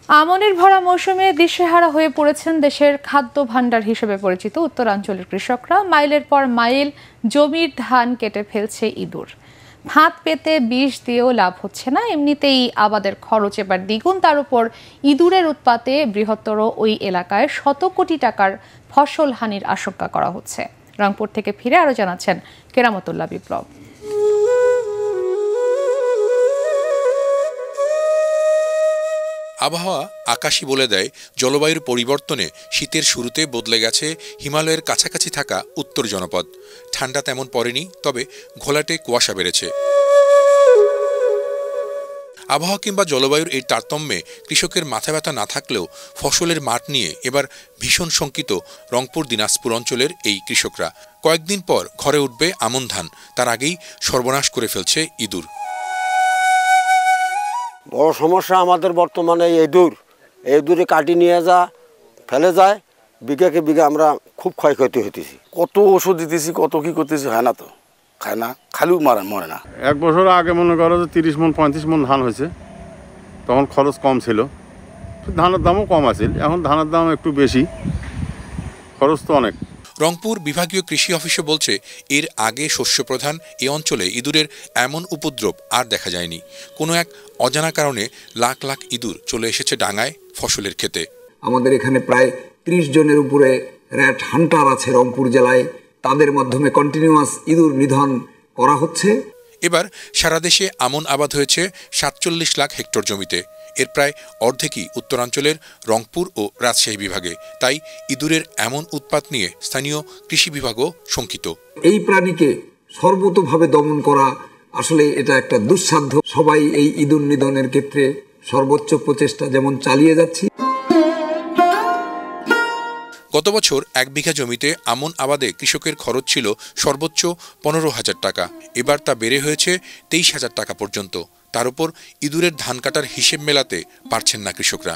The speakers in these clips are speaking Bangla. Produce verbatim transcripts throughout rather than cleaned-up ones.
আমনের ভরা মৌসুমে দিশেহারা হয়ে পড়েছেন দেশের খাদ্য ভাণ্ডার হিসেবে পরিচিত উত্তরাঞ্চলের কৃষকরা। মাইলের পর মাইল জমির ধান কেটে ফেলছে ইঁদুর। ভাত পেতে বিষ দিয়েও লাভ হচ্ছে না, এমনিতেই আবাদের খরচ এবার দ্বিগুণ, তার উপর ইঁদুরের উৎপাতে বৃহত্তর ওই এলাকায় শত কোটি টাকার ফসল হানির আশঙ্কা করা হচ্ছে। রংপুর থেকে ফিরে আরো জানাচ্ছেন কেরামতুল্লাহ বিপ্লব। আবহাওয়া আকাশই বলে দেয়, জলবায়ুর পরিবর্তনে শীতের শুরুতে বদলে গেছে হিমালয়ের কাছাকাছি থাকা উত্তর জনপদ। ঠান্ডা তেমন পড়েনি, তবে ঘোলাটে কুয়াশা বেড়েছে। আবহাওয়া কিংবা জলবায়ুর এই তারতম্যে কৃষকের মাথা ব্যথা না থাকলেও ফসলের মাঠ নিয়ে এবার ভীষণ শঙ্কিত রংপুর দিনাজপুর অঞ্চলের এই কৃষকরা। কয়েকদিন পর ঘরে উঠবে আমন ধান, তার আগেই সর্বনাশ করে ফেলছে ইঁদুর। বড় সমস্যা আমাদের বর্তমানে ইঁদুর। ইঁদুরে কাটি নিয়ে যা ফেলে যায়, বিঘাকে বিঘা আমরা খুব ক্ষয়ক্ষতি হইতেছি। কত ওষুধ দিতেছি, কত কি করতেছি, হয় না তো, খায় না, খালিও মারে মরে না। এক বছর আগে মনে করো যে তিরিশ মন পঁয়ত্রিশ মন ধান হয়েছে, তখন খরচ কম ছিল, ধানের দামও কম আছে। এখন ধানের দাম একটু বেশি, খরচ তো অনেক। রংপুর বিভাগীয় কৃষি অফিসে বলছে, এর আগে শস্যপ্রধান এ অঞ্চলে ইঁদুরের এমন উপদ্রব আর দেখা যায়নি। কোনো এক অজানা কারণে লাখ লাখ ইঁদুর চলে এসেছে ডাঙায়, ফসলের ক্ষেতে। আমাদের এখানে প্রায় ত্রিশ জনের উপরে র্যাট হান্টার আছে রংপুর জেলায়, তাদের মাধ্যমে কন্টিনিউয়াস ইঁদুর নিধন করা হচ্ছে। এবার সারা দেশে আমন আবাদ হয়েছে সাতচল্লিশ লাখ হেক্টর জমিতে। এর প্রায় অর্ধেকই উত্তরাঞ্চলের রংপুর ও রাজশাহী বিভাগে। তাই ইঁদুরের এমন উৎপাত নিয়ে স্থানীয় কৃষি বিভাগও শঙ্কিত। এই প্রাণীকে সর্বতোভাবে দমন করা আসলে এটা একটা দুঃসাধ্য। সবাই এই ইঁদুর নিধনের ক্ষেত্রে সর্বোচ্চ প্রচেষ্টা যেমন চালিয়ে যাচ্ছি। গত বছর এক বিঘা জমিতে আমন আবাদে কৃষকের খরচ ছিল সর্বোচ্চ পনেরো হাজার টাকা। এবার তা বেড়ে হয়েছে তেইশ হাজার টাকা পর্যন্ত। তার উপর ইঁদুরের ধান কাটার হিসেব মেলাতে পারছেন না কৃষকরা।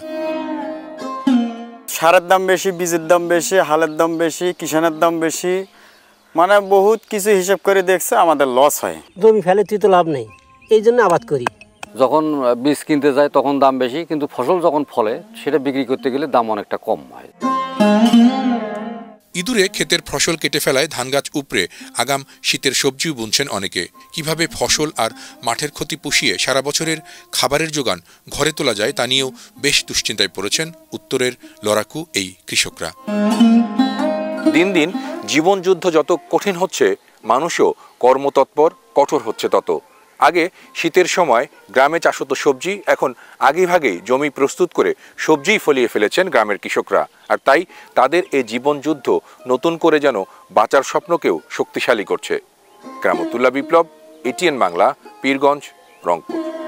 সারের দাম বেশি, বীজের দাম বেশি, হালের দাম বেশি, কিষানের দাম বেশি, মানে বহুত কিছু হিসেব করে দেখছে আমাদের লস হয়। জমি ফেলে তুই তো লাভ নেই, এই জন্য আবাদ করি। যখন বীজ কিনতে যায় তখন দাম বেশি, কিন্তু ফসল যখন ফলে সেটা বিক্রি করতে গেলে দাম অনেকটা কম হয়। ইঁদুরে ক্ষেতের ফসল কেটে ফেলায় ধান গাছ উপড়ে আগাম শীতের সবজিও বুনছেন অনেকে। কিভাবে ফসল আর মাঠের ক্ষতি পুষিয়ে সারা বছরের খাবারের যোগান ঘরে তোলা যায় তা নিয়েও বেশ দুশ্চিন্তায় পড়েছেন উত্তরের লড়াকু এই কৃষকরা। দিন দিন জীবনযুদ্ধ যত কঠিন হচ্ছে, মানুষও কর্মতৎপর কঠোর হচ্ছে তত। আগে শীতের সময় গ্রামে চাষ হতো সবজি, এখন আগেভাগেই জমি প্রস্তুত করে সবজিই ফলিয়ে ফেলেছেন গ্রামের কৃষকরা। আর তাই তাদের এই জীবনযুদ্ধ নতুন করে যেন বাঁচার স্বপ্নকেও শক্তিশালী করছে। কেরামতুল্লাহ বিপ্লব, এটিএন বাংলা, পীরগঞ্জ, রংপুর।